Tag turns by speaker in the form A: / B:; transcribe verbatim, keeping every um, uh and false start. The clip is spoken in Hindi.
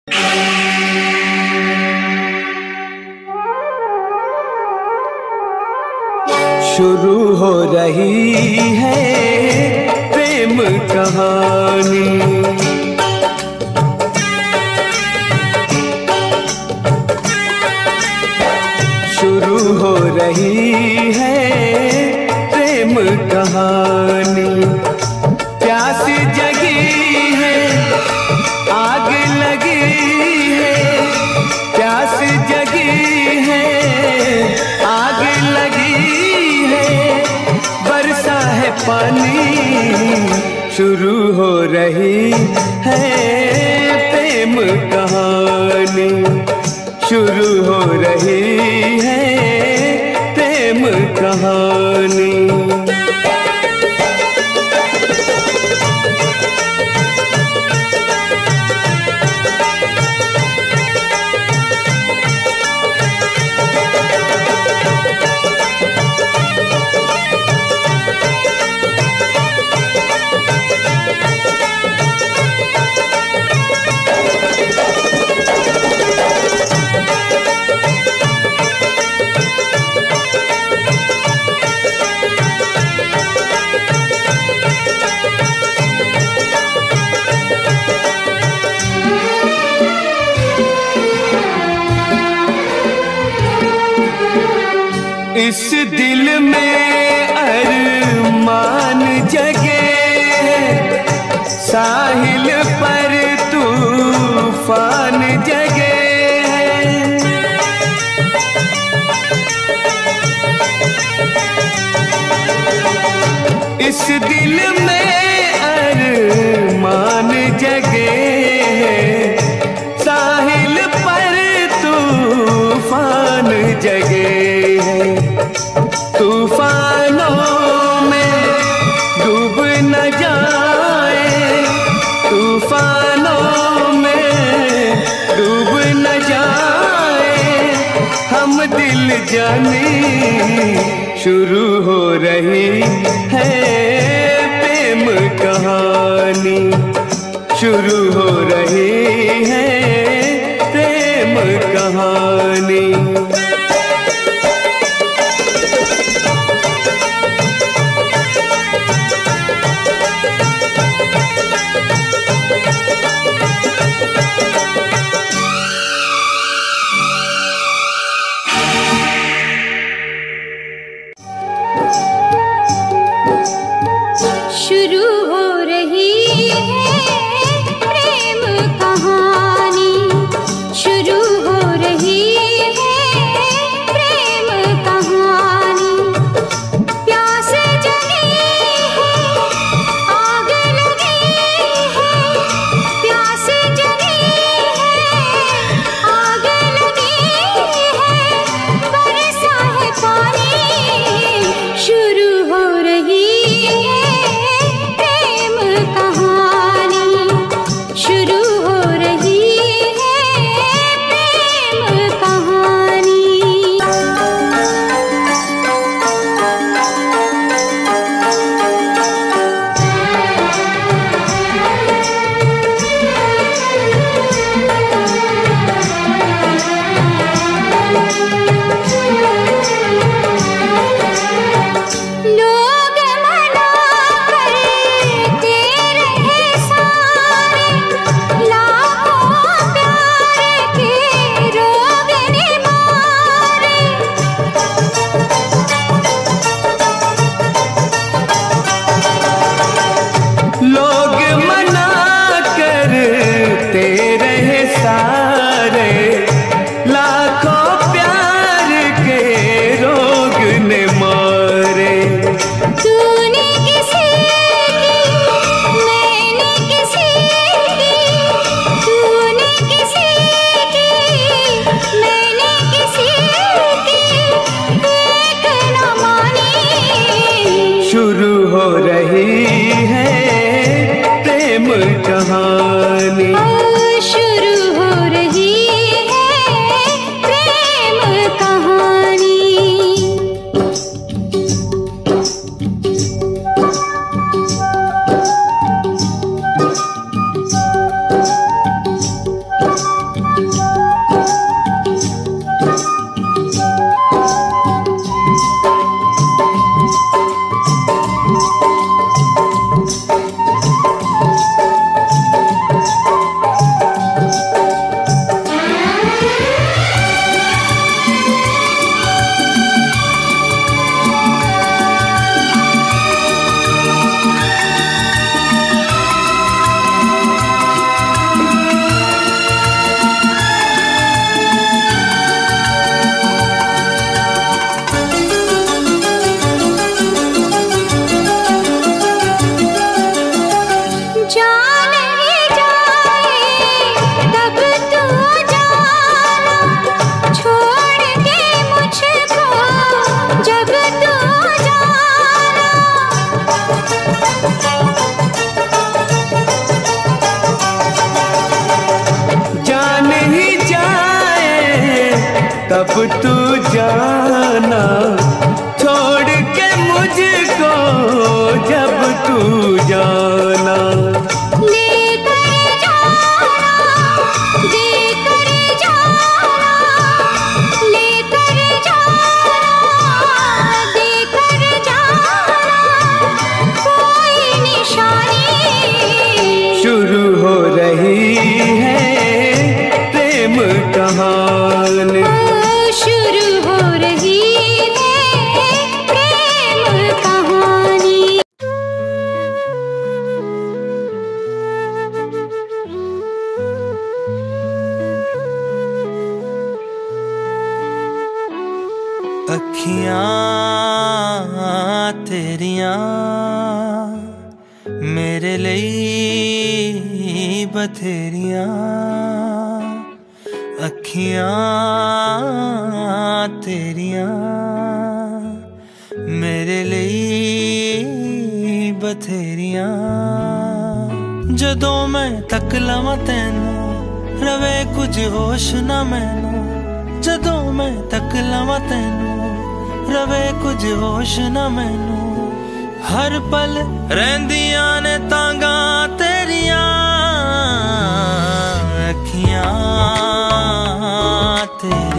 A: शुरू हो रही है प्रेम कहानी, शुरू हो रही है प्रेम कहानी। प्यास जगी है, आग लगी है, प्यास जगी है, आग लगी है, बरसा है पानी। शुरू हो रही है प्रेम कहानी, शुरू हो रही है प्रेम कहानी। इस दिल में अरमान जगे, साहिल पर तूफान जगे। इस दिल में अरमान जगे, साहिल पर तूफान जगे। तूफानों में डूब न जाए, तूफानों में डूब न जाए हम दिल जानी। शुरू हो रही है प्रेम कहानी, शुरू हो रही है प्रेम कहानी।
B: शुरू हो रही है प्रेम कहानी।
A: कब तू जाना, छोड़ के मुझको जब तू जाना।
B: लेकर जाना, देकर जाना, लेकर जाना, देकर जाना, कोई निशानी।
A: शुरू हो रही है प्रेम कहानी,
B: शुरू हो रही है प्रेम कहानी।
C: अखियां तेरियां मेरे लिए बथेरियां, अखियां तेरियां मेरे लिए बथेरियां। जदों मैं तक लवां तैनू रवे कुछ होश ना मैनू, जदों मैं तक लवां तैनू रवे कुछ होश ना मैनू। हर पल रहिंदियां ने तांगा तेरियां, अखियां तेरियां